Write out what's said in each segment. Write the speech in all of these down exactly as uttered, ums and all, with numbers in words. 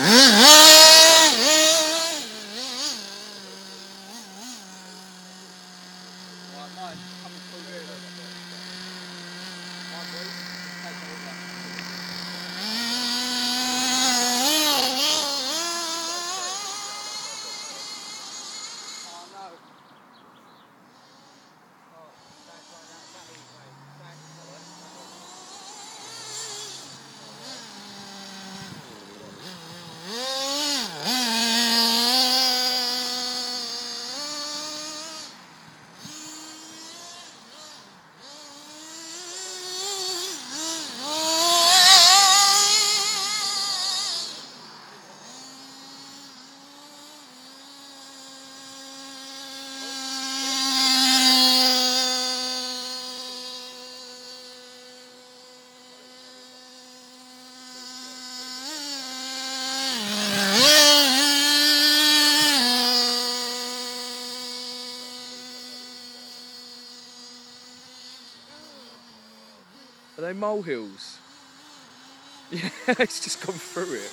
Are they molehills? Yeah, it's just gone through it.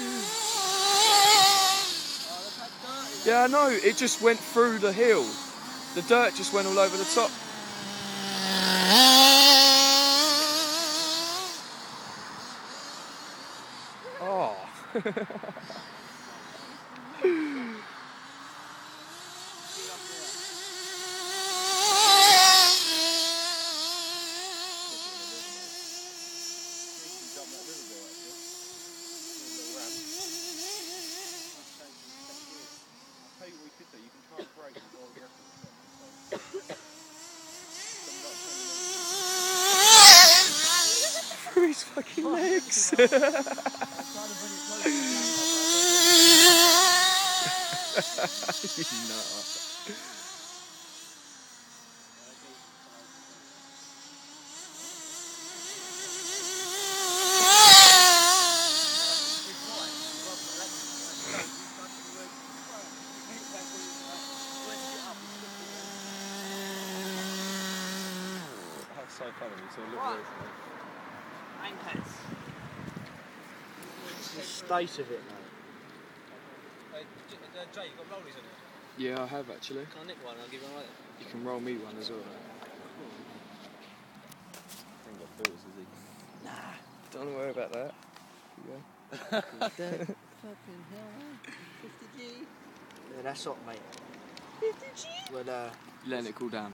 Yeah, I know, it just went through the hill. The dirt just went all over the top. Oh. Through his fucking legs. You nutter. That's so funny, so look What? Anchors. The state of it, mate. Uh, Jay, you got rollies in it? Yeah, I have actually. Can I nick one and I'll give one later? You can roll me one as well. I ain't got filters, is he? Nah, don't worry about that. Fucking hell, eh? fifty G? Yeah, that's hot, mate. fifty G? Well, uh... Letting it cool down.